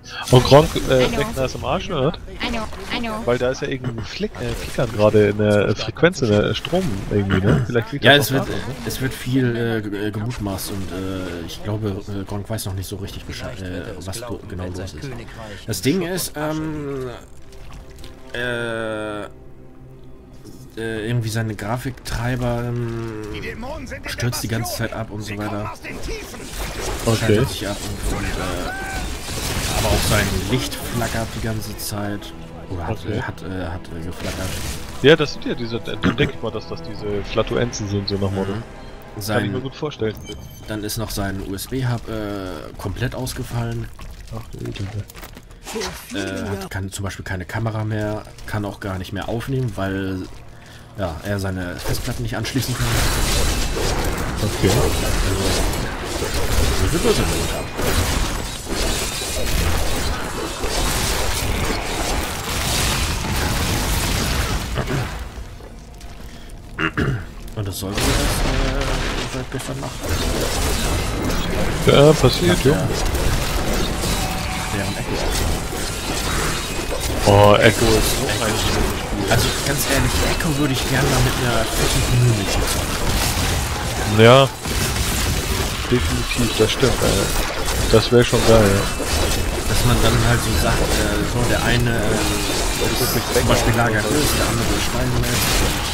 Und Gronk, Rechner ist im Arsch, oder? I know. Weil da ist ja irgendwie ein Flickern gerade in der Frequenz, in der Strom irgendwie, ne? Vielleicht liegt Ja, das es wird viel gemutmaßt und ich glaube, Gronk weiß noch nicht so richtig Bescheid, was genau los ist. Das Ding ist, irgendwie seine Grafiktreiber stürzt die ganze Zeit ab und so weiter. Okay. Schaltet sich ab und aber auch sein Licht flackert die ganze Zeit. Oder hat geflackert. Ja, das sind ja diese, dann denke ich mal, dass das diese Flatulenzen sind, so nach Motto. Kann ich mir gut vorstellen. Dann ist noch sein USB-Hub komplett ausgefallen. Ach du Güte. Kann zum Beispiel keine Kamera mehr, kann auch gar nicht mehr aufnehmen, weil ja, er seine Festplatten nicht anschließen kann. Okay. Also, wie viel Böse haben. Und das sollte jetzt seit gestern Nacht. Ja, passiert, ja. Deren Echo. Oh, Echo ist so ein schönes Spiel. Also ganz ehrlich, Echo würde ich gerne mal mit einer fetten Community zocken. Ja. Definitiv, das stimmt, das wäre schon geil, ja. Dass man dann halt so sagt, so der eine zum Beispiel Lager ist, der andere Steinmetz.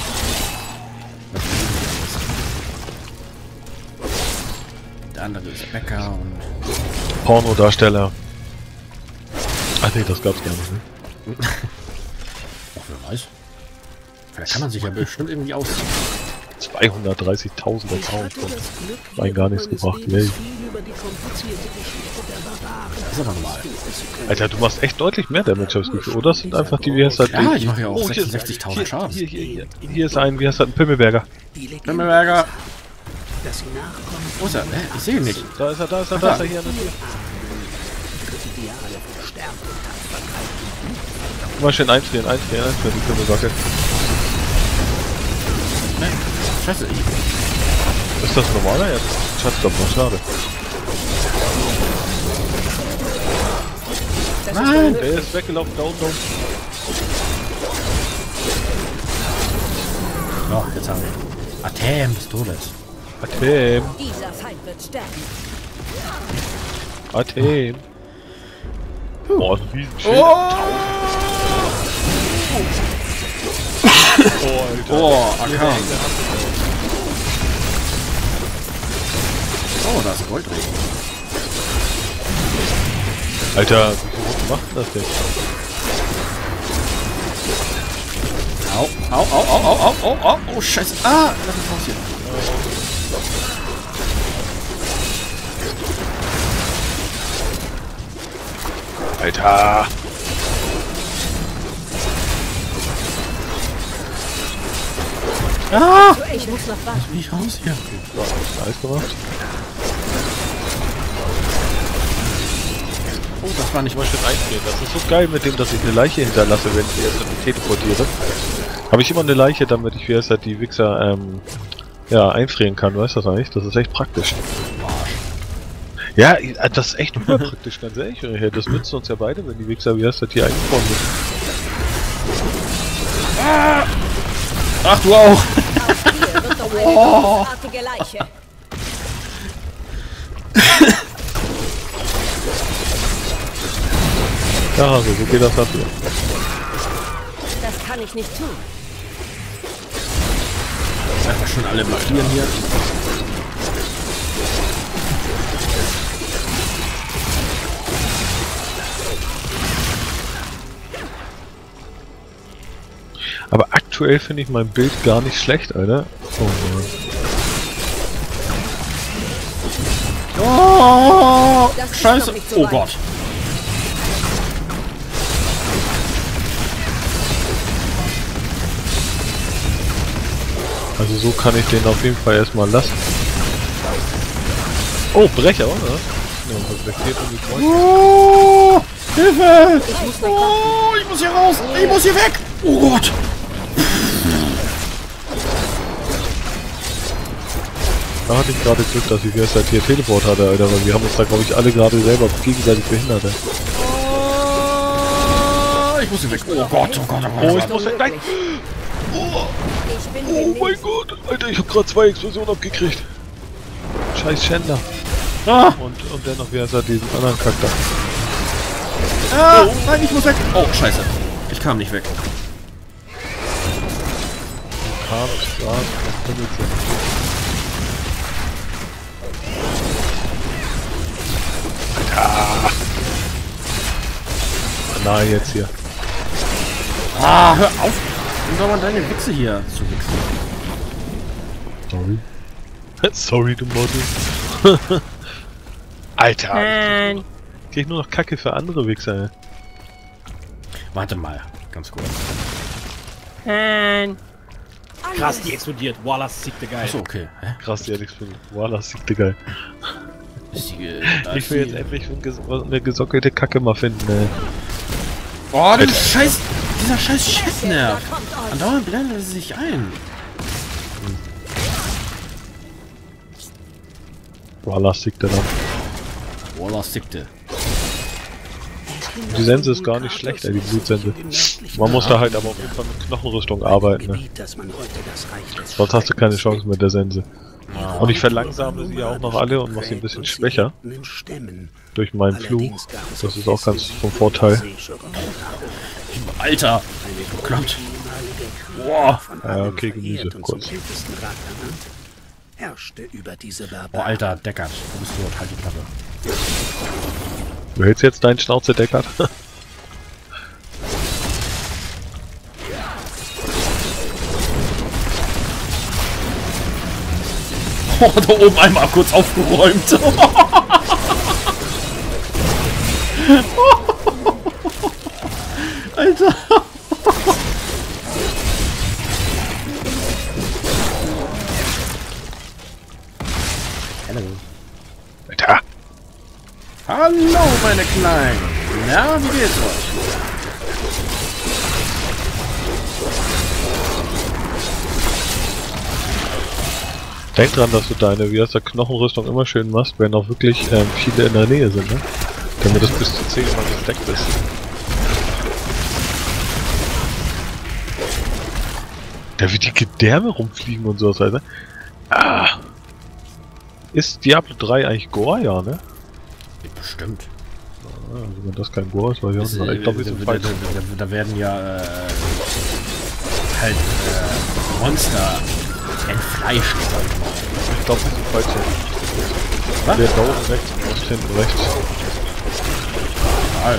Der andere ist Bäcker und Pornodarsteller. Ach nee, das gab's gar nicht, ne? Ach, wer weiß. Vielleicht kann man sich ja bestimmt irgendwie ausziehen. 230.000 Accounts. Rein gar nichts gebracht, yay. Das ist aber normal. Alter, du machst echt deutlich mehr Damage, hab ich Gefühl. Oder? Das sind einfach die, wie heißt das? Ja, ich mache ja auch Oh, 66.000 Schaden. Hier ist ein, wie heißt das? Ein Pimmelberger. Pimmelberger! Wo ist er? Ich sehe ihn nicht. Da ist er, da ist er hier an der Tür. Mal schön einfrieren, die Pimmelbacke. Scheiße, Ist das normaler? Ja, das ist doch schade. Nein! Der ist weggelaufen, da unten. Oh, jetzt haben wir ihn. Athem des Todes. Athem. Dieser Feind wird sterben. Athem. Oh, ein Riesenschild. Oh, Alter. Oh, Akan. Oh, da ist ein Goldring. Alter, wie viel Runden macht denn das denn? Au, oh, scheiße. Ah, lass mich raus hier. Alter! Ah! Ich muss noch warten. Wie raus hier? Ja, nice gemacht. Oh, das war nicht mal Schön einfrieren. Das ist so geil mit dem, dass ich eine Leiche hinterlasse, wenn ich jetzt teleportiere. Habe ich immer eine Leiche, damit ich wie heißt das, die Wichser ja, einfrieren kann, weißt du das eigentlich? Das ist echt praktisch. Ja, das ist echt überpraktisch, ganz ehrlich. Das nützt uns ja beide, wenn die Wichser wie heißt das, hier eingefroren sind. Ah! Ach, du auch! Hier wird noch eine großartige Leiche. Ja, also, so geht das ab hier. Das kann ich nicht tun. Einfach schon alle marschieren hier. Aber aktuell finde ich mein Bild gar nicht schlecht, Alter. Oh, Das ist scheiße. noch nicht so Oh weit. Gott. Also so kann ich den auf jeden Fall erstmal lassen. Oh, Brecher, oder? Ja, reflektiert um die Kreuz. Oh, Hilfe! Ich muss noch warten. Oh, ich muss hier raus! Ich muss hier weg! Oh Gott! Da hatte ich gerade Glück, dass ich erst halt hier Teleport hatte, Alter, weil wir haben uns da glaube ich alle gerade selber gegenseitig behindert. Ey. Ich muss hier weg. Oh Gott, oh Gott, oh Oh, Gott. ich muss weg. Nein! Ich bin Oh mein genesen. Gott! Alter, ich hab gerade 2 Explosionen abgekriegt. Scheiß Schänder. Ah, Und dennoch, wie heißt er, diesen anderen Charakter. ah, nein, ich muss weg. Oh, scheiße. Ich kam nicht weg. Na, jetzt hier. Ah, hör auf. Und da mal deine Wichse hier zu wichsen. Sorry. Sorry, du Model. Alter. Krieg ich nur noch Kacke für andere Wichser, ey. Warte mal, ganz kurz. Krass, die explodiert. Voila, sickte geil. Achso, okay. Hä? Krass, die hat nichts für Voila, siegte geil. Ist die, Ich will jetzt endlich eine gesockelte Kacke mal finden, ey. Oh, du Scheiß... Dieser scheiß Chefnerv. Da kommt euch. Andauernd blendet er sich ein. Voila, siegte dann. Voila, sickte. Die Sense ist gar nicht schlecht, ey, die Blutsense. Man muss da halt aber auf jeden Fall mit Knochenrüstung arbeiten, ne? Sonst hast du keine Chance mit der Sense. Und ich verlangsame sie ja auch noch alle und mache sie ein bisschen schwächer. Durch meinen Flug. Das ist auch ganz vom Vorteil. Alter! Bekloppt. Boah! Ja, okay, Gemüse, kurz. Boah, Alter, Deckard. Du bist tot, halt die Klappe. Du hältst jetzt deinen Schnauze, Deckard? Oh, da oben einmal kurz aufgeräumt. Alter. Alter! Hallo, meine Kleinen. Na, wie geht's euch? Denk dran, dass du deine, wie heißt der, Knochenrüstung immer schön machst, wenn auch wirklich viele in der Nähe sind, ne? Damit das bis zu 10 Mal gesteckt ist. Da wie die Gedärme rumfliegen und sowas, Alter. Ah! Ist Diablo 3 eigentlich Gore, ja, ne? Bestimmt. Also wenn das kein Gore ist, weil ich glaube, wir sind falsch. Da werden ja halt Monster entfleischt, sag ich mal. Ich glaube, wir sind falsch. Was? Der da oben rechts und Ost hinten rechts. Egal.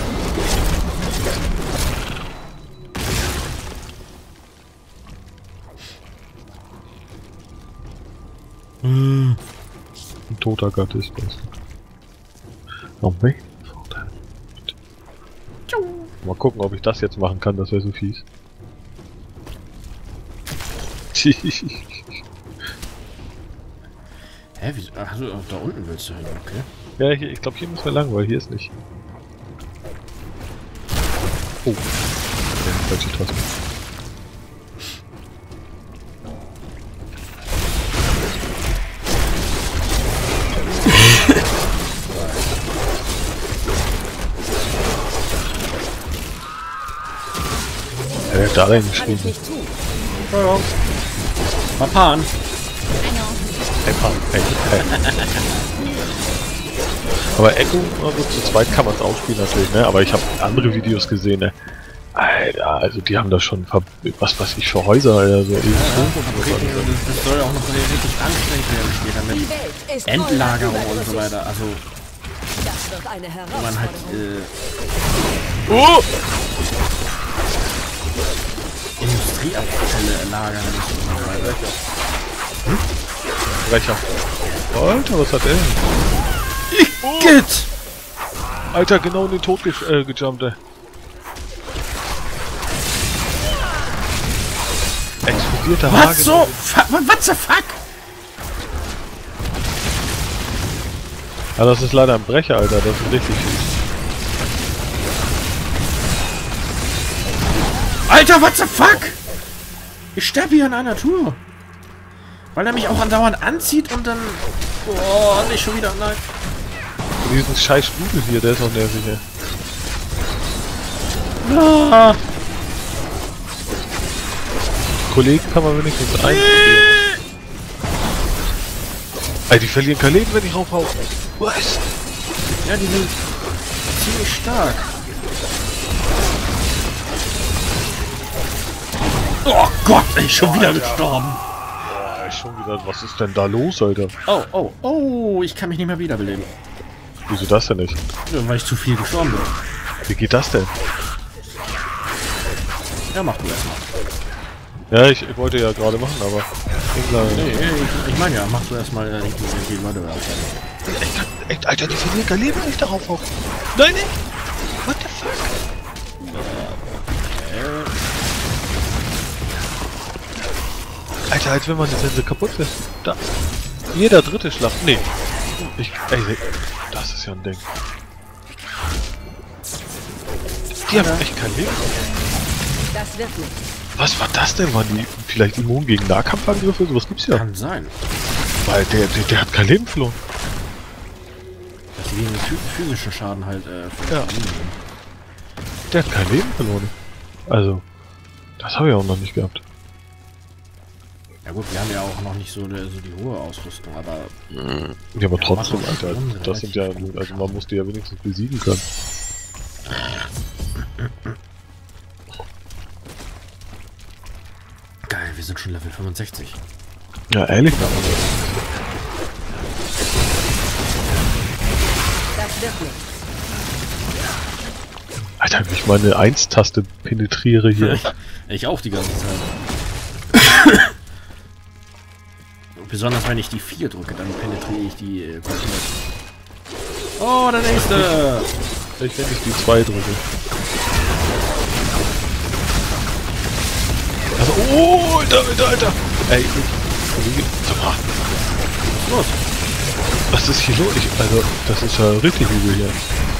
Ein toter Gott ist das. Oh mein Vorteil. Mal gucken, ob ich das jetzt machen kann, das wäre so fies. Hä, wieso? Ach so, da unten willst du hin, okay. Ja, hier, ich glaube, hier müssen wir lang, weil hier ist nicht. Oh. Okay, falsche Taste. Wer hat da Kann ich reingeschrieben? nicht tun. Papan! Aber Echo, also zu zweit kann man es auch spielen natürlich, ne? Aber ich habe andere Videos gesehen, ne? Alter, also die haben da schon, was weiß ich, für Häuser, Alter, so. Das soll auch noch richtig anstrengend werden später Die mit Welt ist Endlagerung voller und so weiter. Also, Das wird eine wo man halt, Herausforderung. Industrieabfälle lagern muss und so weiter. Brecher. Alter, was hat er denn? Geht! Alter, genau in den Tod gejumpt, ey. Explodierter Haken. Was so? What the fuck? Ja, das ist leider ein Brecher, Alter, das ist richtig fies. Alter, what the fuck? Ich sterbe hier an einer Tour. Weil er mich auch andauernd anzieht und dann... Oh, nicht schon wieder, nein. Diesen scheiß Flügel hier, der ist auch nervig, ey. Ah. Kollegen kann man wenigstens einspielen. Ey, die verlieren kein Leben, wenn ich raufhau. Was? Ja, die sind ziemlich stark. Oh Gott, ey, schon wieder gestorben. Boah, schon wieder, was ist denn da los, Alter? Oh, ich kann mich nicht mehr wiederbeleben. Wieso das denn nicht? Ja, weil ich zu viel gestorben bin. Wie geht das denn? Ja, mach du erstmal. Ja, ich wollte ja gerade machen, aber... Nee, ich meine ja, mach du erstmal die Leute da. Ey, Alter, die verlieren kein Leben, wenn ich darauf hau. Nein, nein! What the fuck? Alter, als wenn man die Sense kaputt ist. Da. Jeder dritte Schlag. Nee. Ey, das ist ja ein Ding. Die haben echt kein Leben. Das wird nicht. Was war das denn? Waren die vielleicht immun gegen Nahkampfangriffe? Sowas gibt's ja. Kann sein. Weil der hat kein Leben verloren. Dass sie gegen physischen Schaden halt Ja. Der hat kein Leben verloren. Also, das habe ich auch noch nicht gehabt. Ja gut, wir haben ja auch noch nicht so die hohe Ausrüstung, aber... Ja, aber trotzdem, machen Alter. schon Das sind ja, also man musste ja wenigstens besiegen können. Geil, wir sind schon Level 65. Ja, ehrlich. Das wird nicht. Alter, wie ich meine 1-Taste penetriere hier. Ich auch die ganze Zeit. Besonders wenn ich die 4 drücke, dann penetriere ich die komplett. Oh, der nächste! Ich wenn ich die 2 drücke. Also, oh, Alter! Ey, sag mal, Los! was ist hier los? Also, das ist ja richtig übel hier.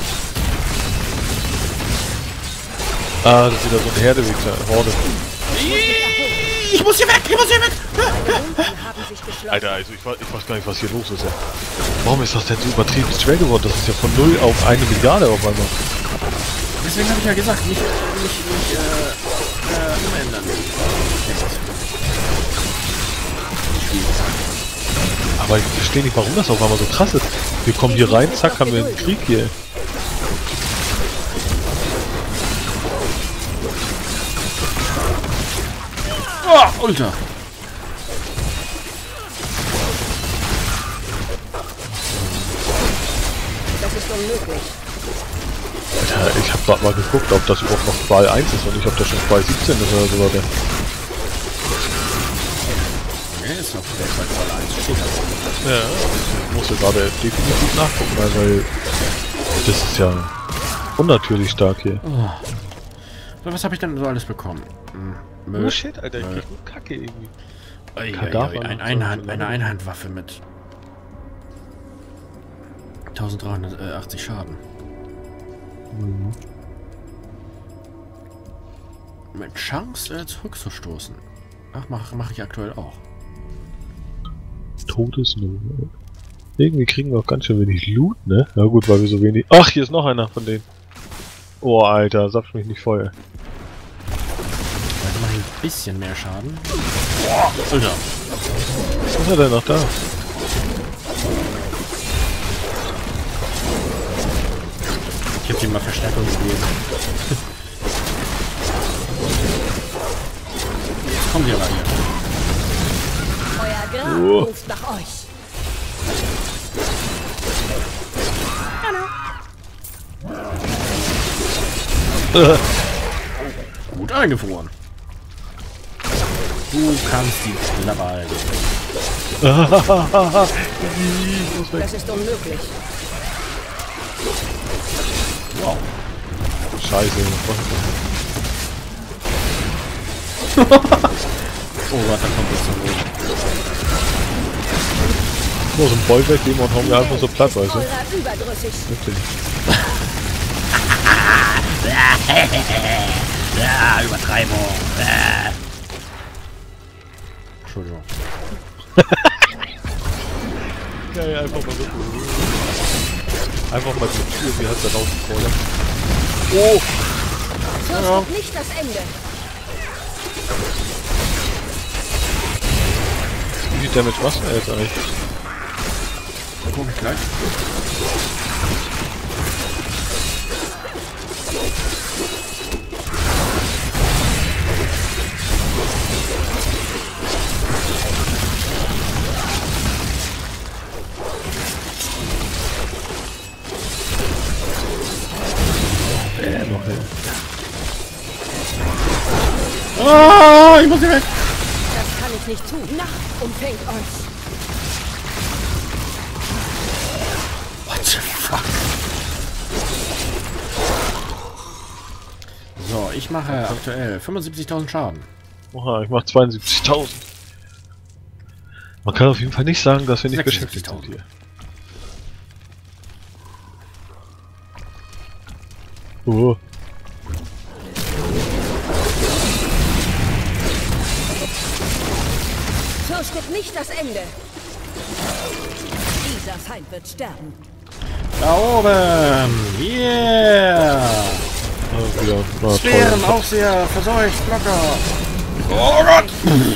Ah, das ist wieder so ein Horde. Ich muss hier weg! Alter, also ich weiß gar nicht, was hier los ist. Ey. Warum ist das denn so übertrieben schwer geworden? Das ist ja von 0 auf 1 Milliarde auf einmal. Deswegen habe ich ja gesagt, nicht umändern. Aber ich verstehe nicht, warum das auf einmal so krass ist. Wir kommen hier rein, zack, haben wir einen Krieg hier. Oh, Alter! Das ist unmöglich. Alter, ich hab grad mal geguckt, ob das überhaupt noch Qual 1 ist und nicht, ob das schon Qual 17 ist oder so weiter. Nee, ist noch der Qual 1 steht da. Ja, ich musste gerade definitiv nachgucken, weil das ist ja unnatürlich stark hier. Oh. So, was habe ich denn so alles bekommen? Oh shit, Alter, ich krieg nur Kacke irgendwie. Kadaver, eine Einhandwaffe mit 1380 Schaden. Mhm. Mit Chance zurückzustoßen. Ach, mach ich aktuell auch. Todesnot. Irgendwie kriegen wir auch ganz schön wenig Loot, ne? Na gut, weil wir so wenig... Ach, hier ist noch einer von denen. Oh, Alter, sapf mich nicht voll. Also mache ich ein bisschen mehr Schaden. Boah, Alter. Was ist er denn noch da? Ich hab ihm mal Verstärkung gegeben. Jetzt kommt ihr mal hier. Euer Grab ruft nach euch. Gut eingefroren. Du kannst die Klappe halten. Das ist unmöglich. Wow. Scheiße. Oh Gott, da kommt jetzt zum Boden. Nur so ein Boy wegnehmen und hauen wir einfach so platt, weißt du? Eurer überdrüssig. Wirklich. Ja, Übertreibung. Entschuldigung. Geil, einfach mal so. Einfach mal die Tür, wie hat er rausgefordert. Oh! Fürchtet nicht das Ende. Wie viel Damage machst du jetzt eigentlich? Guck ich gleich. Noch hin. Oh, ich muss hier weg. Das kann ich nicht tun. Nacht umfängt euch. What the fuck? So, ich mache aktuell 75.000 Schaden. Oha, ich mach 72.000. Man kann auf jeden Fall nicht sagen, dass wir nicht beschäftigt sind hier. Oh. Fürchtet nicht das Ende. Dieser Feind wird sterben. Da oben! Yeah! Oh, wieder. Oh, Schweren toll. Aufseher, verseucht, Blocker! Oh Gott!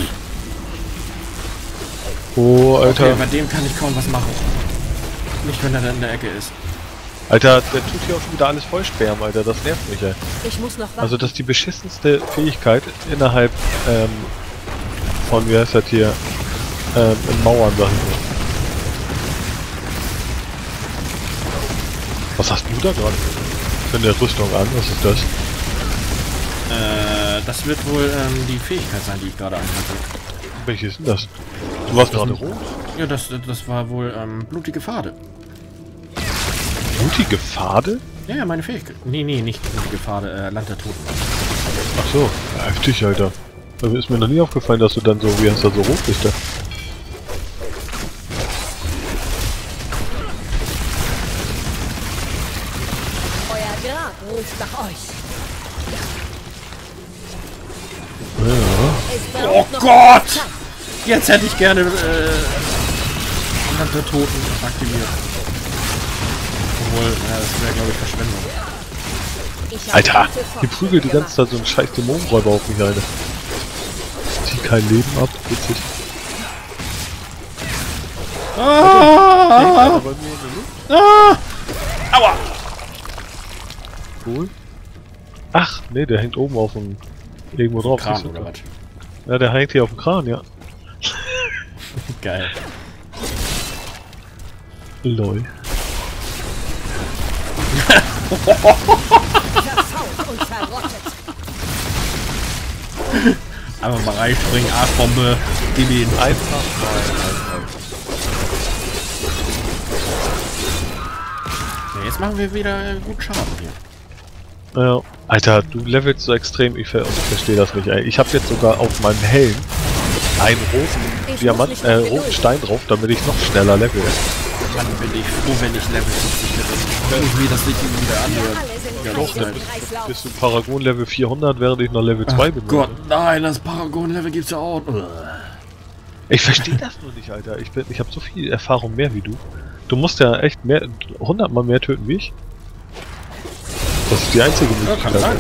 Oh, Alter. Okay, bei dem kann ich kaum was machen. Nicht, wenn er da in der Ecke ist. Alter, der tut hier auch schon wieder alles vollsperren, Alter. Das nervt mich, ey. Ich muss noch warten. Also, das ist die beschissenste Fähigkeit innerhalb von, wie heißt das hier, in Mauern, sag ich mal. Was hast du da gerade für eine Rüstung an? Was ist das? Das wird wohl die Fähigkeit sein, die ich gerade einhalte. Welche ist denn das? Du warst gerade rot? Ja, das war wohl blutige Pfade. Blutige Pfade? Ja, ja, meine Fähigkeit. Nee, nicht blutige Pfade, Land der Toten. Ach so, heftig, Alter. Also ist mir noch nie aufgefallen, dass du dann so, wie heißt das, so rot bist da. Euer Grab ruft nach euch. Ja. Es braucht Oh noch Gott! Zeit. Jetzt hätte ich gerne Land der Toten aktiviert. Obwohl, das wäre, glaube ich, Verschwendung. Ich habe Alter, gute hier prügelt die ganze gemacht. Zeit so ein scheiß Dämonenräuber auf mich, Alter. Zieht kein Leben ab, witzig. Ah! Alter, bei mir in der Luft. Ah! Aua! Cool. Ach, nee, der hängt oben auf dem... Irgendwo drauf. Kran siehst du? oder was? Ja, der hängt hier auf dem Kran, ja. Geil. Lol. Verfault und verrottet. Einfach mal reinspringen, Arschbombe, gib ihn. Einfach Ja, jetzt machen wir wieder gut Schaden hier. Ja. Alter, du levelst so extrem, ich verstehe das nicht, ey. Ich habe jetzt sogar auf meinem Helm einen roten Ich Diamant, muss mich noch roten gedulden. Stein drauf, damit ich noch schneller level. Dann bin ich froh, wenn ich Level 50 bin. Wenn ich mir das nicht wieder Wir anhöre. alle sind Ja, Teil doch, des nein. Kreislaufs. Bist du Paragon Level 400, während ich noch Level 2 bin? Gott, nein, das Paragon-Level gibt's ja auch. Ich verstehe das nur nicht, Alter. Ich habe so viel Erfahrung mehr wie du. Du musst ja echt mehr, 100 Mal mehr töten wie ich. Das ist die einzige Ja, Möglichkeit. kann sein.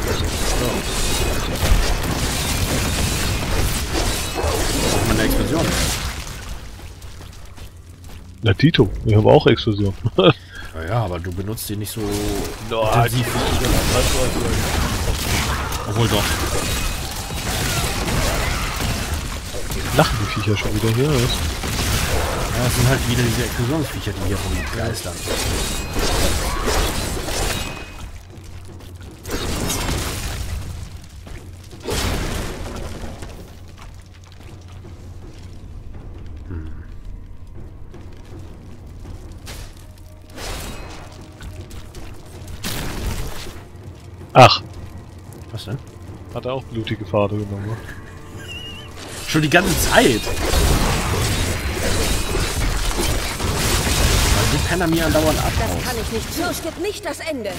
Auch meine Explosion. Na Tito, ich habe auch Explosion. Ja, aber du benutzt die nicht so No, intensiv. Obwohl doch. Lachen die Viecher schon wieder hier, oder was? Ja, das sind halt wieder diese Explosionsviecher, die hier rumgeistern. Ach, Was denn? hat er auch blutige Pfade genommen. Schon die ganze Zeit! Weil die Penner mir andauernd Das abhauen. kann ich nicht. Fürchtet nicht das Ende.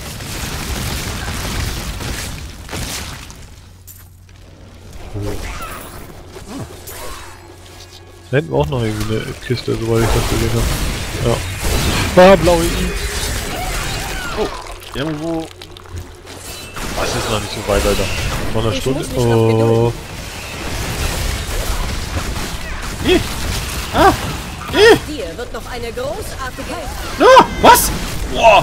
Da hinten war auch noch irgendwie eine Kiste, soweit ich das gesehen habe. Ja. Ah, blaue I. Irgendwo. Was ist ist noch nicht so weit, Alter. Noch eine Ich Stunde. muss mich noch Oh. Dir wird noch eine großartige... Ah, was? Boah.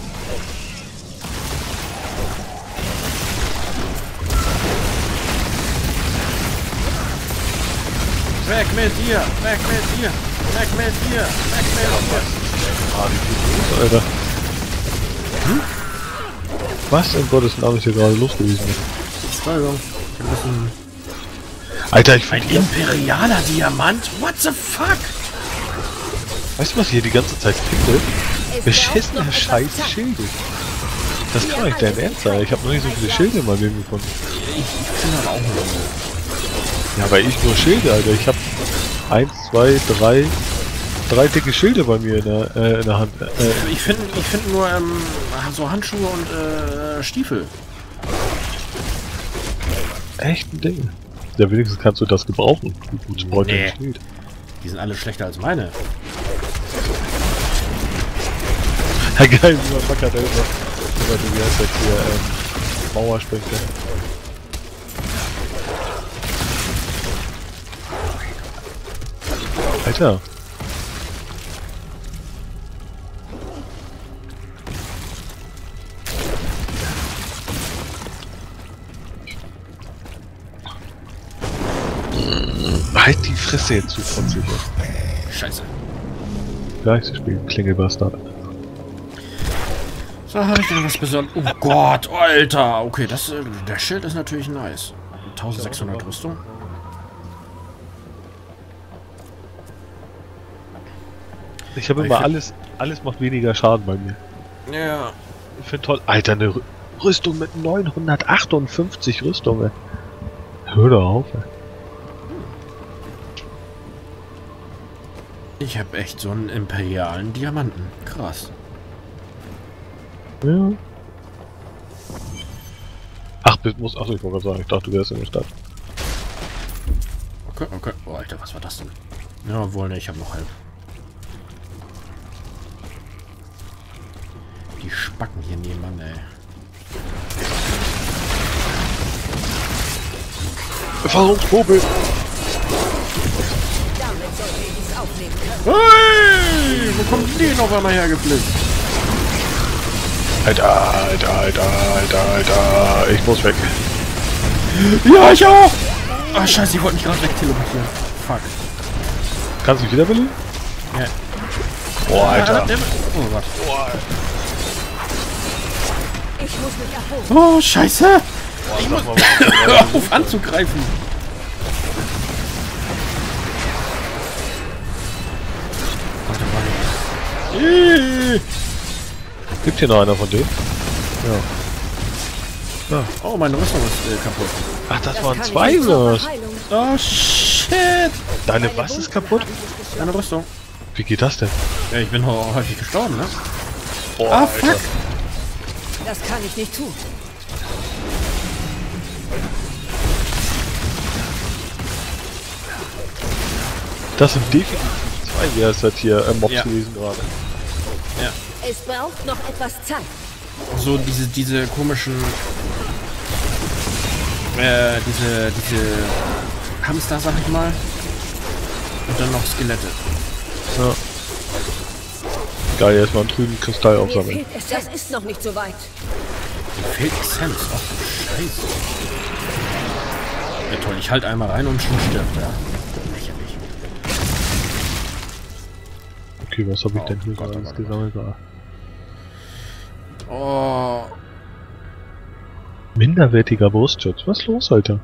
Weg mit dir! Weg mit dir! Weg mit dir! Weg mit dir! Ah, wie viel los, Alter. Was in Gottes Namen ist hier gerade los gewesen? Entschuldigung. Wir müssen... Alter, ich Ein finde... imperialer Diamant? What the fuck? Weißt du, was ich hier die ganze Zeit finde? Es braucht Beschissene noch scheiß etwas Zeit. Schilde. Das kann doch nicht dein Ernst sein. Ich habe noch nicht so viele Schilde in meinem Leben gefunden. Ich finde aber auch nicht. Ja, weil ich nur Schilde, Alter. Ich habe 1, 2, 3 dicke Schilde bei mir in der Hand. Ich finde nur so Handschuhe und Stiefel. Echt ein Ding. Ja, wenigstens kannst du das gebrauchen. Gut, Beute Nee. im Schild. Die sind alle schlechter als meine. Ja, geil, wie man Backer da immer du, wie heißt das hier, Mauer springt. Ja. Alter. Halt die Fresse jetzt zu, Französisch. Scheiße. Gleich zu spielen, Klingelbastard. So, habe ich denn was Besonderes? Oh Gott, Alter! Okay, das, der Schild ist natürlich nice. 1600 Rüstung. Ich habe immer alles macht weniger Schaden bei mir. Ja. Ich finde toll. Alter, eine Rüstung mit 958 Rüstungen. Hör doch auf, ey. Ich habe echt so einen imperialen Diamanten. Krass. Ja. Ach, ich wollte gerade sagen, ich dachte, du wärst in der Stadt. Okay, okay. Oh, Alter, was war das denn? Ja, wohl, ne, ich habe noch halb. Die Spacken hier nebenan, ey. Befallungsvogel! Damit sollten wir dies aufnehmen können. Hey! Wo kommt die noch einmal hergeflitzt? Alter, ich muss weg. Ja, ich auch! Ah, scheiße, ich wollte mich gerade wegteleportieren. Fuck. Kannst du mich wiederbeleben? Ja. Boah, Alter. Oh Gott. Ich muss mich erholen. Oh, scheiße! Boah, sag mal, Hör auf anzugreifen! Warte mal. Gibt hier noch einer von denen? Ja. Oh, meine Rüstung ist kaputt. Ach, das Das waren kann zwei ich nicht oder was? zur Heilung. Oh, shit! Deine was ist kaputt? Meine Rüstung. Wie geht das denn? Ja, ich bin häufig gestorben, ne? Boah, Ah, fuck! Das kann ich nicht tun. Das sind definitiv zwei, wie heißt das hier, Mobs Ja. gewesen gerade. Es braucht noch etwas Zeit. So diese komischen... diese Hamster, sag ich mal. Und dann noch Skelette. Ja. Geil, erstmal einen trüben Kristall Mir aufsammeln. fehlt es. Das ist noch nicht so weit. Mir fehlt Essenz. Ach du Scheiße. Ja toll, ich halt einmal rein und schon stirbt er. Lächerlich. Okay, was habe ich denn hier Gott, gerade oh alles Gott, gesammelt? Oh. Minderwertiger Brustschutz. Was ist los, Alter?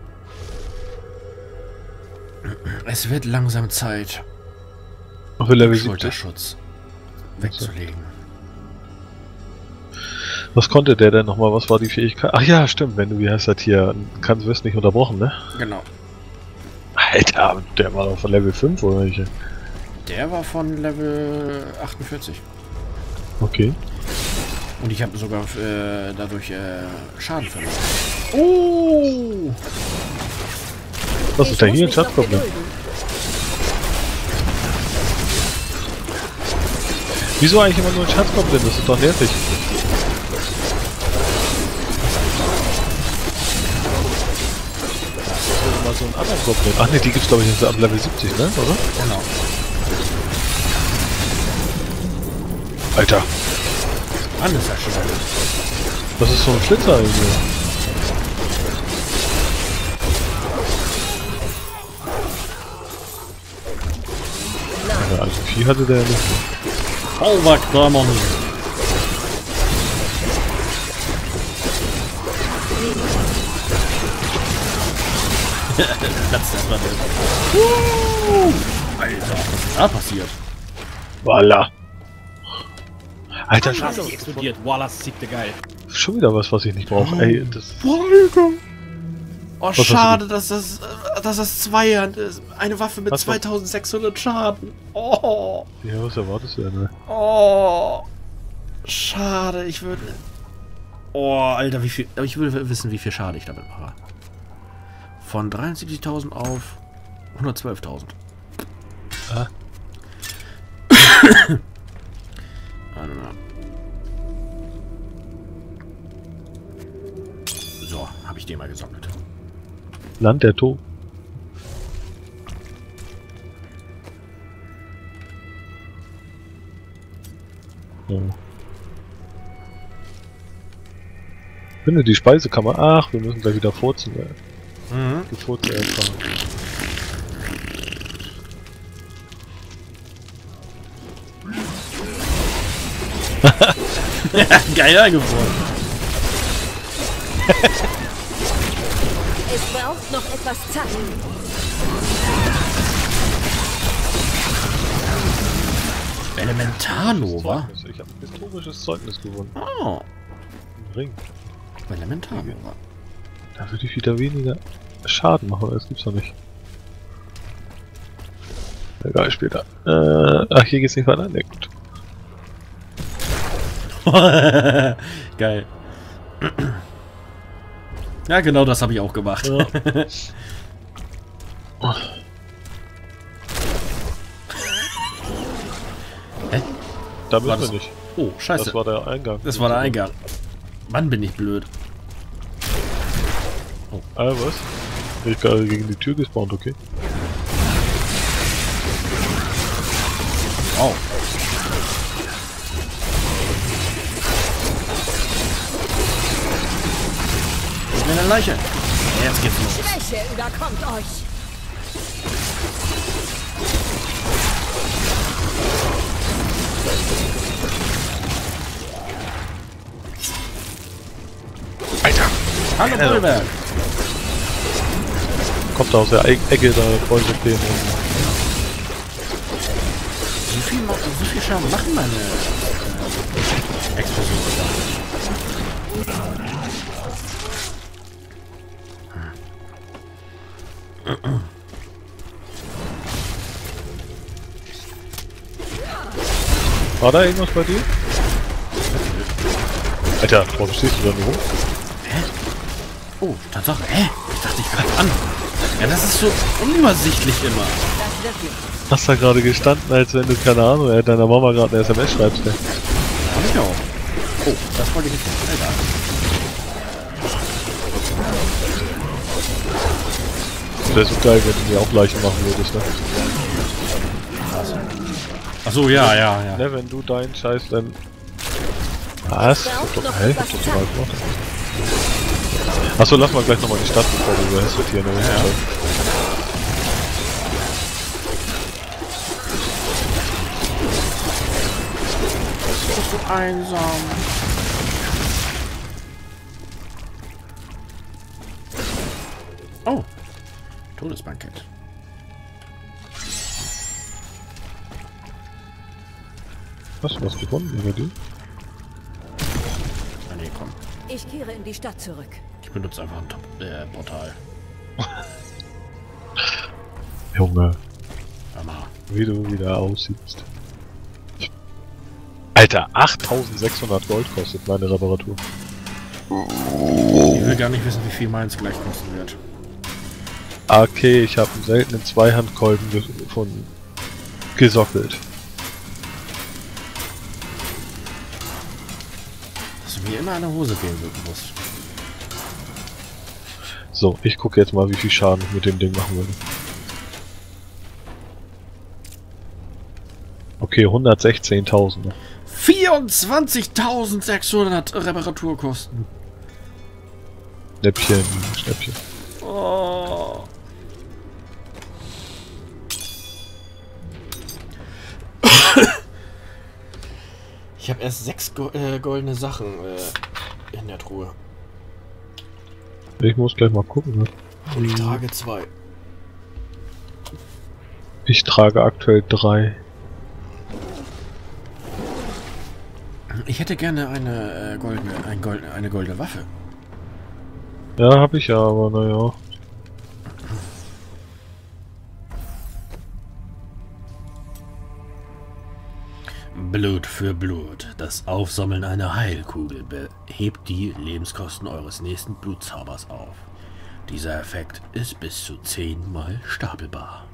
Es wird langsam Zeit, Ach, für Level 70. Schulterschutz wegzulegen. Was konnte der denn nochmal? Was war die Fähigkeit? Ach ja, stimmt, wenn du, wie heißt das hier, wirst nicht unterbrochen, ne? Genau. Alter, der war doch von Level 5 oder nicht? Der war von Level 48. Okay. Und ich habe sogar dadurch Schaden verloren. Oh! Was ist denn muss hier ein mich noch Schatzproblem? gedulden. Wieso eigentlich immer nur ein Schatzproblem? Das ist doch nervig. einen anderen Goblin. Ach ne, die gibt's glaube ich jetzt ab Level 70, ne? Oder? Genau. Alter, Mann, ist das schnell. das ist so ein Flitzer irgendwie. Ja, also Vieh hatte der ja nicht. Auwachtermann. Platz erstmal drin. Alter, was ist da passiert? Voila. Alter, Krass, die explodiert. Wow, das ist sick, geil. schon wieder was ich nicht brauche. Ey, das... Oh, hast du schade, dass das Zweihand ist. Eine Waffe mit Was, was? 2600 Schaden. Oh, Ja, was erwartest du denn, ne? oh. Schade, ich würde... Oh, Alter, wie viel... Ich will wissen, wie viel Schade ich damit mache. Von 73.000 auf 112.000. Ah. Warte mal. So, habe ich den mal gesammelt. Land der Tod. Ja. Finde die Speisekammer. Ach, wir müssen gleich wieder furzen. Die Furze erfahren. Geil eingebaut. Es braucht noch etwas Zeit. Elementarnova? Ich habe ein historisches Zeugnis gewonnen. Oh, Ein Ring. Elementarnova. Da würde ich wieder weniger Schaden machen, das gibt's doch nicht. Egal, später. Ach, hier geht's nicht weiter? Ne, gut. Geil. Ja, genau das habe ich auch gemacht. Ja. Hä? Da müssen War wir das- nicht. Oh, scheiße. Das war der Eingang. Das war der Eingang. Mann, bin ich blöd. Ah, was? Ich gerade gegen die Tür gespawnt, okay. Wow. Ich bin eine Leiche. Jetzt geht's los. Schwäche überkommt euch. Alter! Hallo, Bollwerk. Kommt da aus der Ecke, da wollen sie stehen. Wie viel Schaden machen meine Explosionen? War da irgendwas bei dir? Alter, warum stehst du da nur rum? Oh, Tatsache. Hä? Ich dachte, ich greif an. Ja, das ist so unübersichtlich immer. Das wird nicht. Hast da gerade gestanden, als wenn du, keine Ahnung, deiner Mama gerade eine SMS schreibst, ne? Hab ich auch. Oh, das wollte ich jetzt nicht. Alter. Wäre so geil, wenn du mir auch Leichen machen würdest, ne? Achso, ja, ja, ja. Ne, wenn du deinen Scheiß dann... Was? Hä? Was hast du mal gemacht? Achso, lass mal gleich nochmal die Stadt, bevor wir überhässitieren. Ne? Ja. Bist du einsam? Oh. Todesbankett. Hast du was gefunden über die? Ah, nee, komm. Ich kehre in die Stadt zurück. Ich benutze einfach ein Portal. Junge, Hör mal. wie du wieder aussiehst. Alter, 8600 Gold kostet meine Reparatur. Ich will gar nicht wissen, wie viel meins gleich kosten wird. Okay, ich habe einen seltenen Zweihandkolben gefunden. Gesockelt. Dass du mir immer an der Hose gehen musst. So, ich gucke jetzt mal, wie viel Schaden ich mit dem Ding machen würde. Okay, 116.000. 24.600 Reparaturkosten. Schnäppchen, Schnäppchen. Oh. Ich habe erst 6 goldene Sachen in der Truhe. Ich muss gleich mal gucken. Ne? Und ich trage 2. Ich trage aktuell 3. Ich hätte gerne eine goldene Waffe. Ja, hab ich ja, aber naja. Blut für Blut. Das Aufsammeln einer Heilkugel hebt die Lebenskosten eures nächsten Blutzaubers auf. Dieser Effekt ist bis zu 10-mal stapelbar.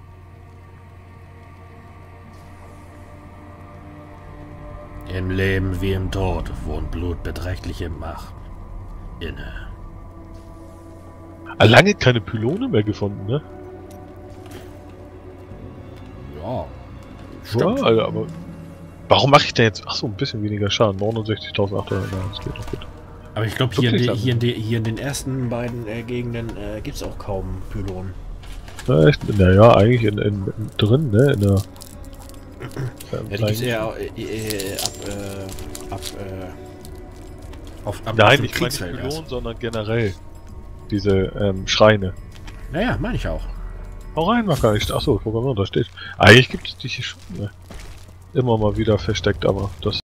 Im Leben wie im Tod wohnt Blut beträchtliche Macht inne. Lange keine Pylone mehr gefunden, ne? Ja. Ja, Alter, aber warum mache ich denn jetzt? Achso, ein bisschen weniger Schaden. 69.800, ja, das geht doch gut. Aber ich glaube, hier in den ersten beiden Gegenden gibt es auch kaum Pylonen. Ja, echt? Naja, eigentlich drin, ne? In der. Ja, die gibt es eher auf Nein, dem nicht meine Kriegsfeld Pylonen, erst. sondern generell. Diese Schreine. Naja, meine ich auch. Hau rein, Macker. Achso, guck mal, da steht. Eigentlich gibt es die hier schon, ne? Immer mal wieder versteckt, aber das